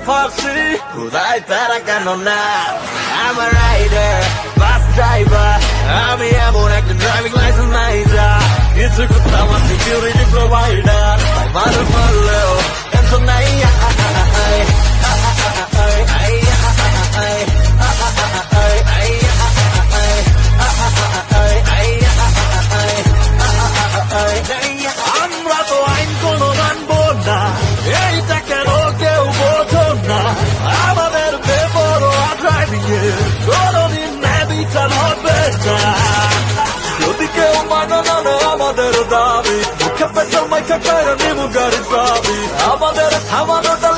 ফাঁসি খুদাই তারা কেন না I'm a rider, bus driver আমি এমন একটা ড্রাইভিং লাইসেন্স নাই যা কিছু করতে আমার সিকিউরিটি প্রোভাইডার তাই মার মারলেও টেনশন নাই আমরা তো আইন কোনো মানবো না এইটা কেন কেউ বোঝো না আমাদের বেপরোয়া ড্রাইভিং এ কোনোদিন বিচার হবে না যদি কেউ মানে না আমাদের দাবি মুখে পেছন মাইকা করে নিবু গাড়ি চাবি আমাদের থামানোটা